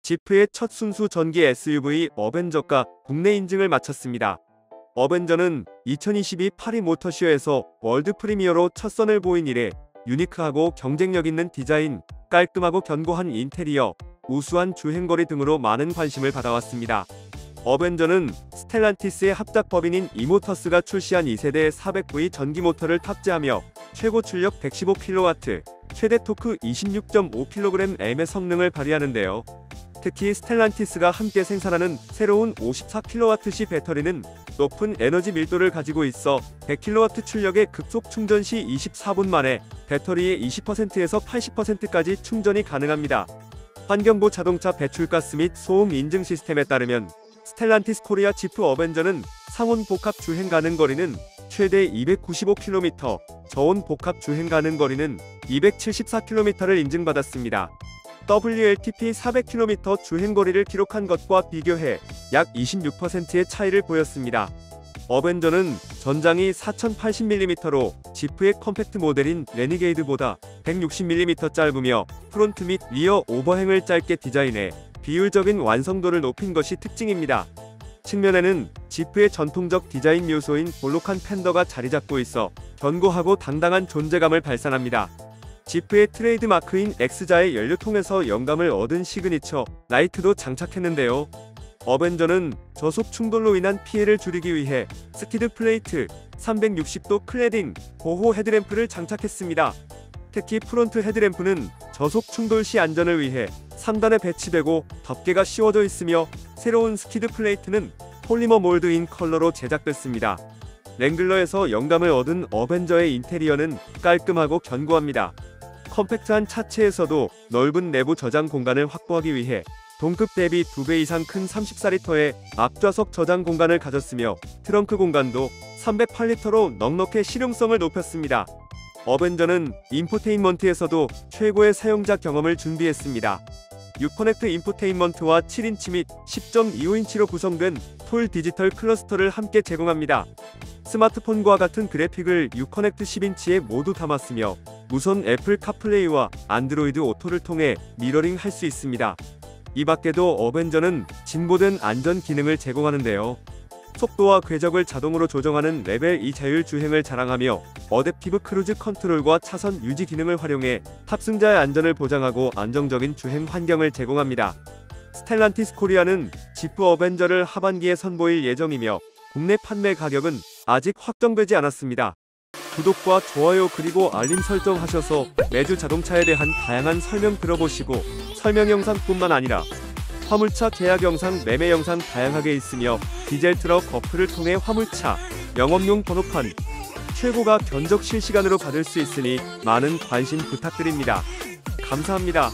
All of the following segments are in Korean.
지프의 첫 순수 전기 SUV 어벤져가 국내 인증을 마쳤습니다. 어벤져는 2022 파리 모터쇼에서 월드 프리미어로 첫 선을 보인 이래 유니크하고 경쟁력 있는 디자인, 깔끔하고 견고한 인테리어, 우수한 주행거리 등으로 많은 관심을 받아왔습니다. 어벤져는 스텔란티스의 합작법인인 이모터스가 출시한 2세대 400V 전기 모터를 탑재하며 최고 출력 115kW, 최대 토크 26.5kgm의 성능을 발휘하는데요. 특히 스텔란티스가 함께 생산하는 새로운 54kWc 배터리는 높은 에너지 밀도를 가지고 있어 100kW 출력의 급속 충전 시 24분 만에 배터리의 20%에서 80%까지 충전이 가능합니다. 환경부 자동차 배출가스 및 소음 인증 시스템에 따르면 스텔란티스 코리아 지프 어벤져는 상온 복합 주행 가능 거리는 최대 295km, 저온 복합 주행 가능 거리는 274km를 인증받았습니다. WLTP 400km 주행거리를 기록한 것과 비교해 약 26%의 차이를 보였습니다. 어벤져는 전장이 4080mm로 지프의 컴팩트 모델인 레니게이드보다 160mm 짧으며 프론트 및 리어 오버행을 짧게 디자인해 비율적인 완성도를 높인 것이 특징입니다. 측면에는 지프의 전통적 디자인 요소인 볼록한 팬더가 자리잡고 있어 견고하고 당당한 존재감을 발산합니다. 지프의 트레이드 마크인 X자의 연료통에서 영감을 얻은 시그니처 라이트도 장착했는데요. 어벤져는 저속 충돌로 인한 피해를 줄이기 위해 스키드 플레이트, 360도 클래딩, 보호 헤드램프를 장착했습니다. 특히 프론트 헤드램프는 저속 충돌 시 안전을 위해 상단에 배치되고 덮개가 씌워져 있으며 새로운 스키드 플레이트는 폴리머 몰드인 컬러로 제작됐습니다. 랭글러에서 영감을 얻은 어벤져의 인테리어는 깔끔하고 견고합니다. 컴팩트한 차체에서도 넓은 내부 저장 공간을 확보하기 위해 동급 대비 2배 이상 큰 34리터의 앞좌석 저장 공간을 가졌으며 트렁크 공간도 308리터로 넉넉해 실용성을 높였습니다. 어벤져는 인포테인먼트에서도 최고의 사용자 경험을 준비했습니다. 유커넥트 인포테인먼트와 7인치 및 10.25인치로 구성된 톨 디지털 클러스터를 함께 제공합니다. 스마트폰과 같은 그래픽을 유커넥트 10인치에 모두 담았으며 무선 애플 카플레이와 안드로이드 오토를 통해 미러링 할 수 있습니다. 이 밖에도 어벤져는 진보된 안전 기능을 제공하는데요. 속도와 궤적을 자동으로 조정하는 레벨 2 자율 주행을 자랑하며 어댑티브 크루즈 컨트롤과 차선 유지 기능을 활용해 탑승자의 안전을 보장하고 안정적인 주행 환경을 제공합니다. 스텔란티스 코리아는 지프 어벤져를 하반기에 선보일 예정이며 국내 판매 가격은 아직 확정되지 않았습니다. 구독과 좋아요 그리고 알림 설정하셔서 매주 자동차에 대한 다양한 설명 들어보시고 설명 영상뿐만 아니라 화물차 계약 영상, 매매 영상 다양하게 있으며 디젤 트럭 어플을 통해 화물차, 영업용 번호판, 최고가 견적 실시간으로 받을 수 있으니 많은 관심 부탁드립니다. 감사합니다.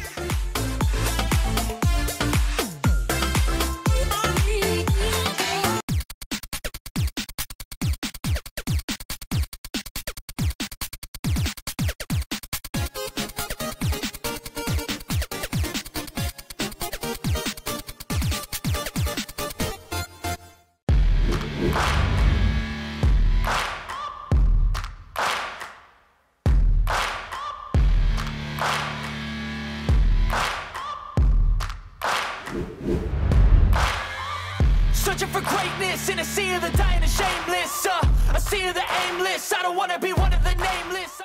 Searching for greatness in a sea of the dying and shameless, a sea of the aimless. I don't wanna be one of the nameless.